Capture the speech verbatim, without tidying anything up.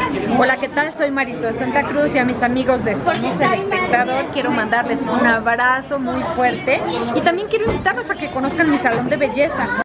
Hola, ¿qué tal? Soy Marisol Santa Cruz y a mis amigos de Somos el Espectador quiero mandarles un abrazo muy fuerte y también quiero invitarlos a que conozcan mi salón de belleza.